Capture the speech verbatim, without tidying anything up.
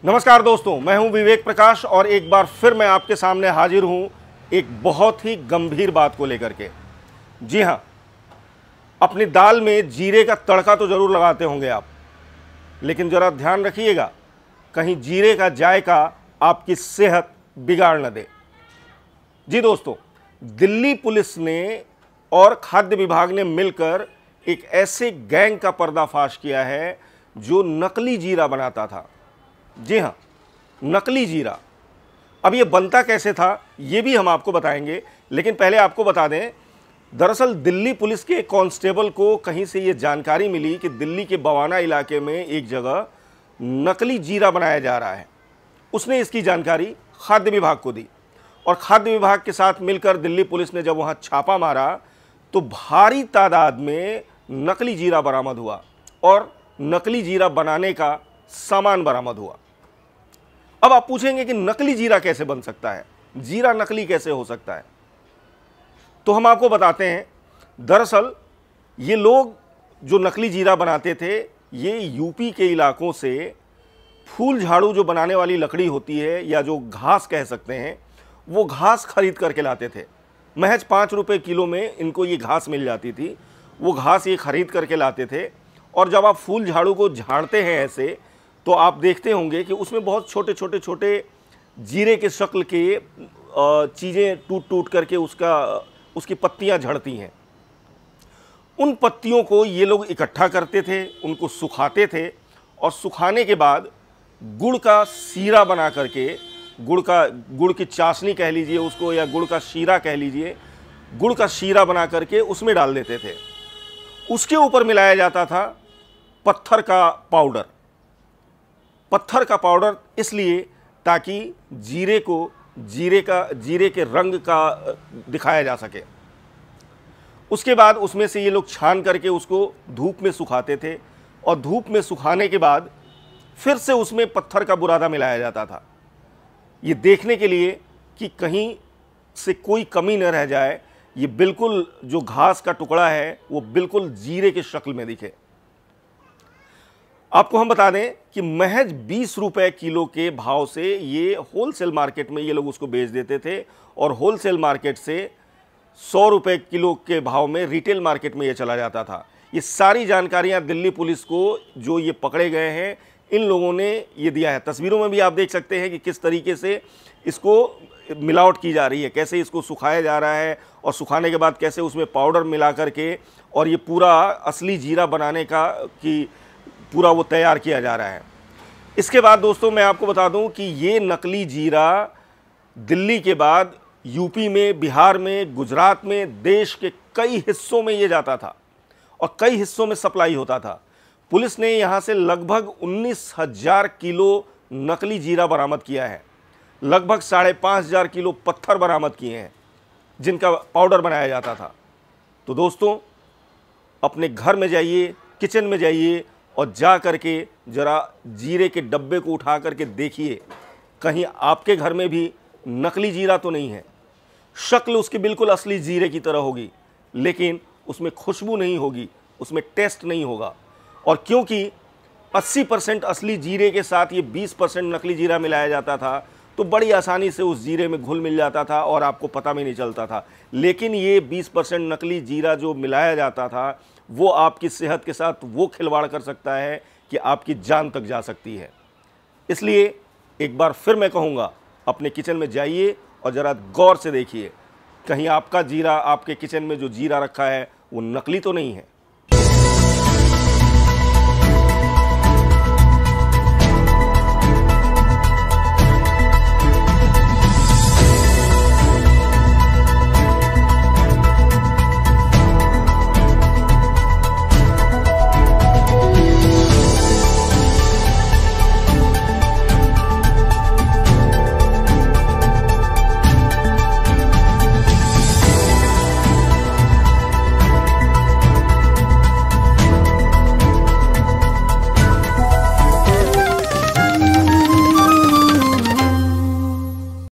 नमस्कार दोस्तों, मैं हूं विवेक प्रकाश और एक बार फिर मैं आपके सामने हाजिर हूं एक बहुत ही गंभीर बात को लेकर के। जी हां, अपनी दाल में जीरे का तड़का तो जरूर लगाते होंगे आप, लेकिन जरा ध्यान रखिएगा कहीं जीरे का जायका आपकी सेहत बिगाड़ न दे। जी दोस्तों, दिल्ली पुलिस ने और खाद्य विभाग ने मिलकर एक ऐसे गैंग का पर्दाफाश किया है जो नकली जीरा बनाता था। जी हाँ, नकली जीरा। अब ये बनता कैसे था ये भी हम आपको बताएंगे, लेकिन पहले आपको बता दें, दरअसल दिल्ली पुलिस के कांस्टेबल को कहीं से ये जानकारी मिली कि दिल्ली के बवाना इलाके में एक जगह नकली जीरा बनाया जा रहा है। उसने इसकी जानकारी खाद्य विभाग को दी और खाद्य विभाग के साथ मिलकर दिल्ली पुलिस ने जब वहाँ छापा मारा तो भारी तादाद में नकली जीरा बरामद हुआ और नकली जीरा बनाने का सामान बरामद हुआ। अब आप पूछेंगे कि नकली जीरा कैसे बन सकता है, जीरा नकली कैसे हो सकता है? तो हम आपको बताते हैं, दरअसल ये लोग जो नकली जीरा बनाते थे ये यूपी के इलाकों से फूल झाड़ू जो बनाने वाली लकड़ी होती है या जो घास कह सकते हैं, वो घास खरीद करके लाते थे। महज पाँच रुपये किलो में इनको ये घास मिल जाती थी। वो घास ये खरीद करके लाते थे और जब आप फूल झाड़ू को झाड़ते हैं ऐसे, तो आप देखते होंगे कि उसमें बहुत छोटे छोटे छोटे जीरे के शक्ल के चीज़ें टूट टूट करके उसका उसकी पत्तियां झड़ती हैं। उन पत्तियों को ये लोग इकट्ठा करते थे, उनको सुखाते थे और सुखाने के बाद गुड़ का सीरा बना करके, गुड़ का गुड़ की चाशनी कह लीजिए उसको या गुड़ का शीरा कह लीजिए, गुड़ का शीरा बना करके उसमें डाल देते थे। उसके ऊपर मिलाया जाता था पत्थर का पाउडर। पत्थर का पाउडर इसलिए ताकि जीरे को जीरे का जीरे के रंग का दिखाया जा सके। उसके बाद उसमें से ये लोग छान करके उसको धूप में सुखाते थे और धूप में सुखाने के बाद फिर से उसमें पत्थर का बुरादा मिलाया जाता था, ये देखने के लिए कि कहीं से कोई कमी न रह जाए, ये बिल्कुल जो घास का टुकड़ा है वो बिल्कुल जीरे के शक्ल में दिखे। आपको हम बता दें कि महज बीस रुपए किलो के भाव से ये होलसेल मार्केट में ये लोग उसको बेच देते थे और होलसेल मार्केट से सौ रुपए किलो के भाव में रिटेल मार्केट में ये चला जाता था। ये सारी जानकारियां दिल्ली पुलिस को जो ये पकड़े गए हैं इन लोगों ने ये दिया है। तस्वीरों में भी आप देख सकते हैं कि किस तरीके से इसको मिलावट की जा रही है, कैसे इसको सुखाया जा रहा है और सुखाने के बाद कैसे उसमें पाउडर मिला करके और ये पूरा असली जीरा बनाने का कि पूरा वो तैयार किया जा रहा है। इसके बाद दोस्तों मैं आपको बता दूं कि ये नकली जीरा दिल्ली के बाद यूपी में, बिहार में, गुजरात में, देश के कई हिस्सों में ये जाता था और कई हिस्सों में सप्लाई होता था। पुलिस ने यहाँ से लगभग उन्नीस हजार किलो नकली जीरा बरामद किया है, लगभग साढ़े पाँच हजार किलो पत्थर बरामद किए हैं जिनका पाउडर बनाया जाता था। तो दोस्तों अपने घर में जाइए, किचन में जाइए और जा करके ज़रा जीरे के डब्बे को उठा करके देखिए कहीं आपके घर में भी नकली जीरा तो नहीं है। शक्ल उसकी बिल्कुल असली जीरे की तरह होगी, लेकिन उसमें खुशबू नहीं होगी, उसमें टेस्ट नहीं होगा। और क्योंकि अस्सी परसेंट असली जीरे के साथ ये बीस परसेंट नकली जीरा मिलाया जाता था, तो बड़ी आसानी से उस जीरे में घुल मिल जाता था और आपको पता भी नहीं चलता था। लेकिन ये बीस परसेंट नकली जीरा जो मिलाया जाता था वो आपकी सेहत के साथ वो खिलवाड़ कर सकता है कि आपकी जान तक जा सकती है। इसलिए एक बार फिर मैं कहूँगा, अपने किचन में जाइए और ज़रा गौर से देखिए कहीं आपका जीरा, आपके किचन में जो जीरा रखा है वो नकली तो नहीं है।